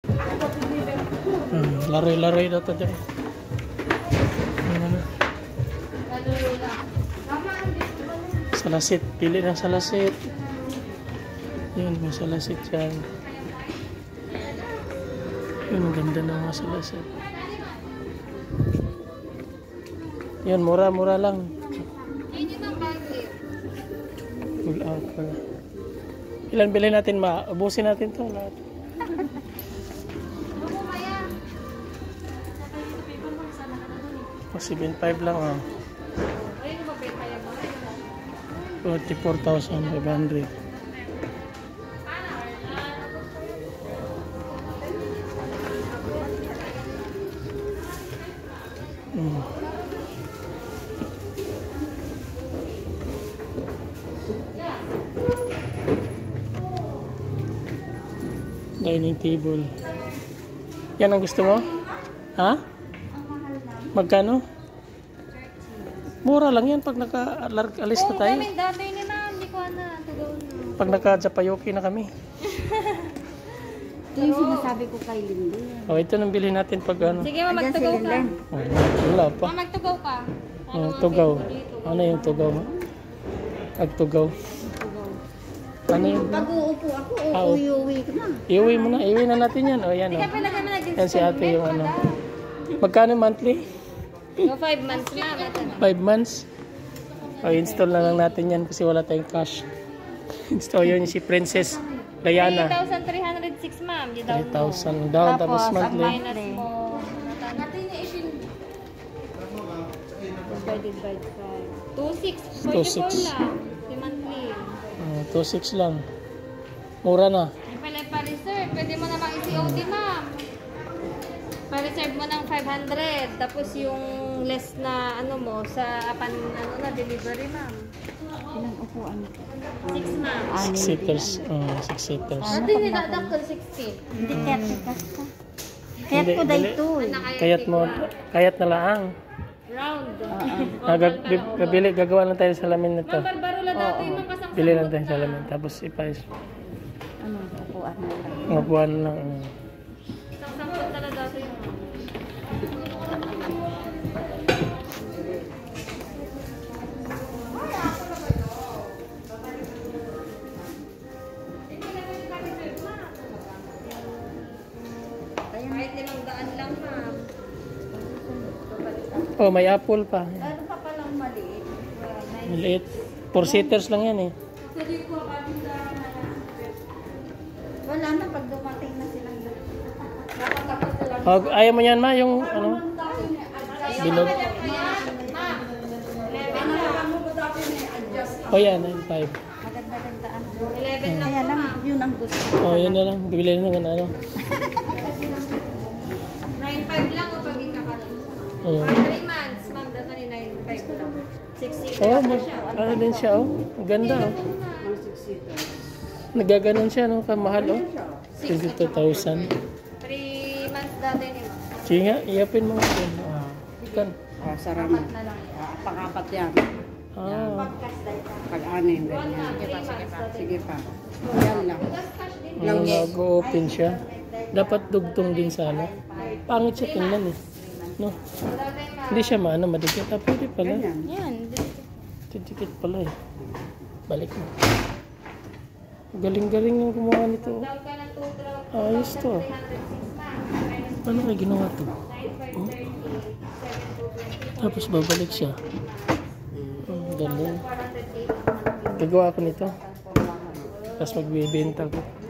Laroy-laroy daw ito dyan. Ano? Salasit. Pili ng salasit. Yun, may salasit dyan. Yun, ang ganda ng mga salasit. Yun, mura-mura lang. Full out pala. Ilan bilhin natin ma? Ubusin natin ito lahat. O, 7.5 lang ah. 44,500. Dining table. Yan ang gusto mo? Ha? Magkano? Mura lang yan pag naka-alis na tayo. Dami ni ma'am, hindi ko na. Pag naka-Japayoki na kami. Ito yung sinasabi ko kay Lindy. Oh, ito nang bilhin natin pag ano. Sige, magtugaw ka. Oh, wala pa. Magtugaw ka. Oh, tugaw. Ano yung tugaw? Agtugaw. Ano yun? Pag uupo ako, uuwi ko na. Iuwi mo na. Iuwi na natin yan. O, yan o. Yan si ate yung ano. Magkano monthly? 5 months na. 5 months? O, install na lang natin yan kasi wala tayong cash. Install yun si Princess Diana. 3,306 ma'am. 3,000 down tapos monthly. Minus mo. Divided by 5. 2,600. 44 lang. Si monthly. 2,600 lang. Mura na. Pa-reserve. Pwede mo namang i-COD ma'am. Pa-reserve mo ng 500. Tapos yung less na ano mo sa na delivery ma'am. Ilang upuan ito? 6 ma'am. 6 seaters. 6 seaters. Ate niladak ko 16. Hindi kayat ka. Kayat ko dahito. Kayat na laang. Round. Gagawa lang tayo ng salamin nito. Barbaro la dati yung kasang Bili lang tayo ng salamin. Tapos ipais. Ano, upuan na lang. Upuan lang. sampot talaga dati yung kahit 500 lang ma'am. Oh, may apple pa. Ano pa palang maliit? Maliit. 4 seaters lang yan eh. Wala na pag dumating na silang Oh, ayaw mo yan ma, yung ano? Bilog. Oh yan, 5. maganda-gandaan. 11 lang Kaya lang, yun ang gusto. Oh, yun na lang. Bibili na ng ano. 9.5 lang o pag ikakaroon. Oh. 3 months, ma'am, data ni 9.5 lang. 6 Oh, ano din siya oh. Ang ganda oh. Nagaganon siya no, kamahal oh. 22,000. 3 months dati ni ma'am. Sige nga, iyapin mo nga din. Ikan. Sarama. Pang-apat yan. Pag-anin. Sige pa. Yan lang. Nag-open siya. Dapat dugtong din sana. Pangit siya tingnan eh. No? Hindi siya maano, madikit. Pwede pala. Yan. Dikit pala eh. Balik mo. Galing-galing yung gumawa nito. Ayos to. Paano kayo ginawa to? Oh. Tapos babalik siya. Galing. Gagawa ko nito. Tapos magbibenta ko.